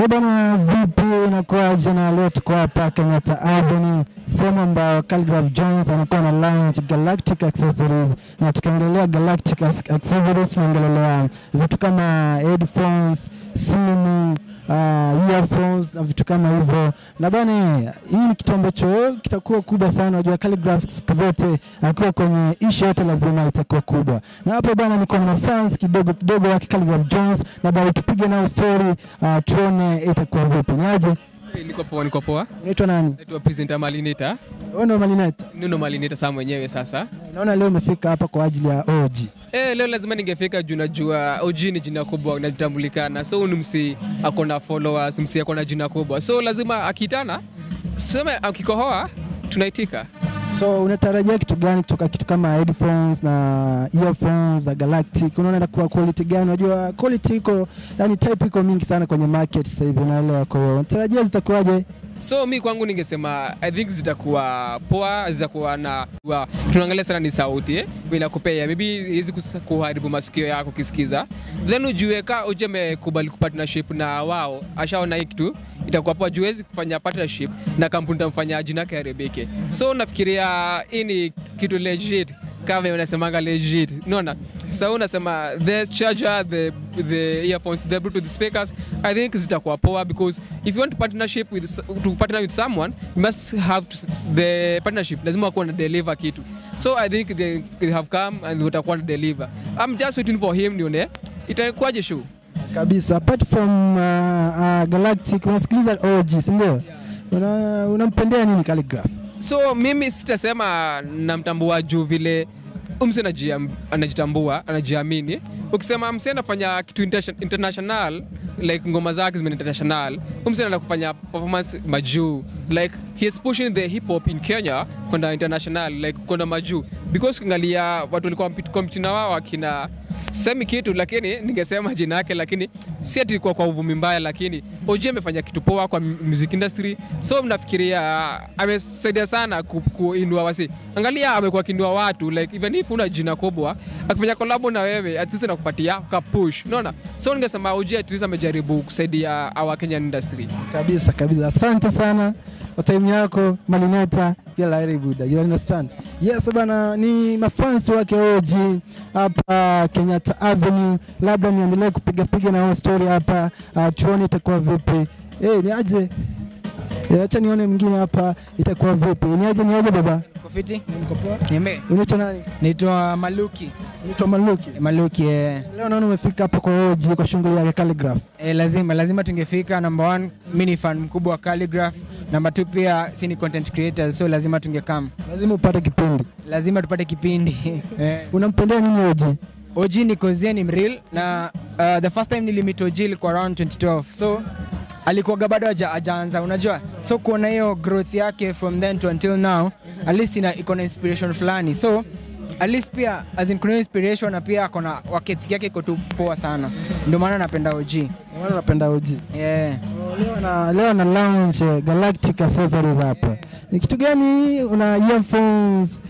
Bwana vipi na kwa jana leo tuko hapa Kenyatta Avenue, sehemu ambayo KHALIGRAPH JONE anakuwa na launch Galactic accessories, na tukaendelea Galactic accessories tunaongelea vitu kama headphones, simu, earphones na vitu kama hivyo. Na bwana hii ni kitu ambacho kitakuwa kubwa sana. Unajua KHALIGRAPH siku zote akiwa kwenye issue yote lazima itakuwa kubwa. Na hapo bwana niko na fans kidogo wa KHALIGRAPH JONE, na bado tupige nao story tuone itakuwa vipi. Niaje? Niko poa. Unaitwa nani? Naitwa Presenter Malineta. Wewe ndo Malineta? Nuno Malineta saa mwenyewe sasa. Naona leo umefika hapa kwa ajili ya OG. Leo lazima ningefika juu najua OG ni jina kubwa inatambulikana. So msi akona followers, msi akona jina kubwa. So lazima akitana sema akikohoa tunaitika. So unatarajia kitu gani kutoka kitu kama headphones na earphones za Galactic? Unaona kwa quality gani? Unajua quality iko, yani type iko mingi sana kwenye market sasa hivi, unaelewa. Kwa hiyo unatarajia zitakuwaje? So mi kwangu ningesema I think zitakuwa poa, zitakuwa na tunaangalia sana ni sauti bila kupea, maybe hizi kuharibu masikio yako kisikiza. Then ujue ka uje mekubali partnership na wao, ashaona hiki tu itakuwa poa. Juwezi kufanya partnership na kampuni tamfanya jina yake haribike. So nafikiria hii ni kitu legit, kama unasemanga legit. Unaona? So unasema the charger, the earphones, the Bluetooth speakers, I think zitakuwa poa, because if you want to partner with someone, you must have the partnership. Lazima wakuwa na deliver kitu. So I think they have come and watakuwa na deliver. I'm just waiting for him nione itakuwaje show. Kabisa. Apart from Galactic, unasikiliza OG, si ndio? Unampendea nini KHALIGRAPH? So mimi sitasema namtambua juu vile mse anajitambua, anajiamini. Ukisema mse anafanya kitu international, like ngoma zake zime international, mse anafanya performance majuu, like he is pushing the hip hop in Kenya kwenda international, like kwenda majuu, because kingalia watu walikuwa compete na wao akina semi kitu, lakini ningesema jina yake, lakini si ati kwa uvumi mbaya, lakini OG amefanya kitu poa kwa music industry. So mnafikiria amesaidia sana kuinua wasi. Angalia amekuwa kiinua watu, like even if una jina kubwa akifanya collab na wewe at least anakupatia ka push, unaona. So ningesema OG at least amejaribu kusaidia our Kenyan industry. Kabisa. Asante sana kwa time yako Malineta. Yala buda, you understand? Yes bana, ni mafans wake OG hapa Kenyatta Avenue. Labda niendelee kupiga na story hapa, tuone itakuwa vipi. Ni aje? Acha nione mwingine hapa itakuwa vipi. Ni aje baba? Kofiti? Niko poa. Niambie. Unaitwa nani? Naitwa Maluki. Unaitwa Maluki? Maluki. Leo naona umefika hapa kwa OG kwa shughuli ya KHALIGRAPH. Lazima tungefika. Number 1, mimi ni fan mkubwa wa KHALIGRAPH. Number 2 pia si ni content creators, so lazima tungekam. Lazima upate kipindi. Lazima tupate kipindi. Unampendea nini OG? OG ni cause ni real, na the first time nilimit OG ilikuwa around 2012. So alikuwa bado hajaanza, unajua. So kuona hiyo growth yake from then to until now, at least iko na inspiration fulani. So at least pia as in kuna inspiration, na pia akona wakati yake iko tu poa sana. Ndio maana napenda OG. Yeah. Leo na launch Galactic accessories hapa. Ni kitu gani? Una earphones,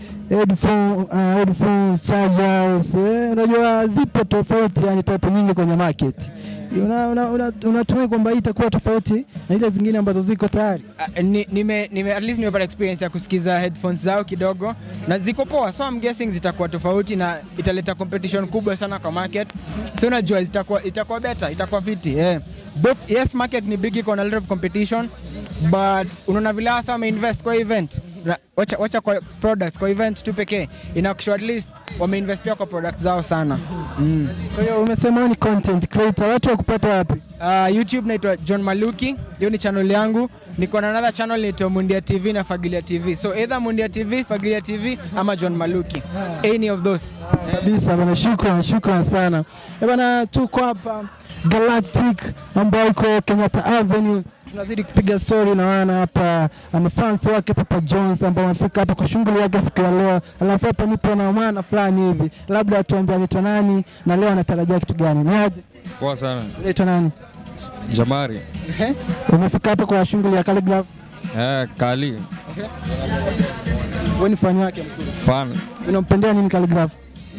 headphones, chargers, unajua zipo tofauti, yani type nyingi kwenye market. Unatumai kwamba hii itakuwa tofauti na ile zingine ambazo ziko tayari? At least nimepata experience ya kusikiza headphones zao kidogo, na ziko poa. So I'm guessing zitakuwa tofauti na italeta competition kubwa sana kwa market. So unajua itakuwa better, itakuwa fiti. Yes, market ni big, iko na a lot of competition, but unaona vile hasa wameinvest kwa event. Wacha kwa products, kwa event tu pekee inakushow at least wameinvest pia kwa products zao sana. Kwa hiyo umesema ni content creator, watu wakupata wapi? YouTube naitwa John Maluki, hiyo ni channel yangu. Niko na another channel naitwa Mundia TV na Fagilia TV. So either Mundia TV, Fagilia TV ama John Maluki. Any of those. Kabisa bana, shukran sana. Bana, tuko hapa Galactic ambayo iko Kenyatta Avenue. Tunazidi kupiga story na wana hapa fans wake Papa Jones ambao wamefika hapa kwa shughuli yake siku ya leo. Alafu hapa nipo na mwana fulani hivi. Labda atuambie anaitwa nani na leo anatarajia kitu gani. Ni aje? Poa sana. Unaitwa nani? Jamari. Umefika hapa kwa shughuli ya KHALIGRAPH? Kali. Wewe ni fan wake mkuu? Fan. Unampendea nini KHALIGRAPH?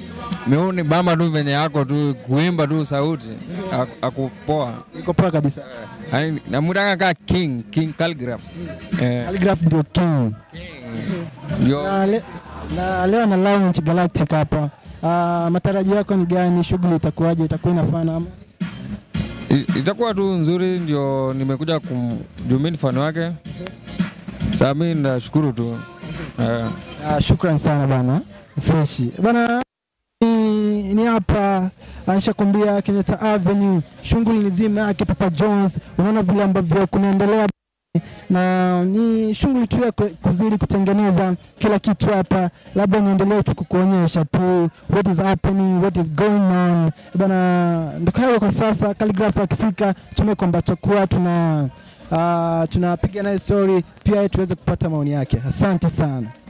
Mioni bamba tu venye yako tu kuimba tu sauti akupoa. Iko poa kabisa. Namutaka ka King Calligraph. Calligraph ndio king. Ndio. Na leo na launch Galactic hapa. Matarajio yako ni gani? Shughuli itakuwaje? Itakuwa inafana ama? Itakuwa tu nzuri, ndio nimekuja kumjumini fan wake. Sasa mimi nashukuru tu. Shukrani sana bana. Fresh. Bana ni hapa nishakwambia Kenyatta Avenue, shughuli nzima yake Papa Jones. Unaona vile ambavyo kunaendelea na ni shughuli tu ya kuzidi kutengeneza kila kitu hapa. Labda niendelee tu kukuonyesha tu what is happening, what is going on. Bana ndio kwa sasa Calligraph akifika tumekwamba tutakuwa tunapiga naye story pia tuweze kupata maoni yake. Asante sana.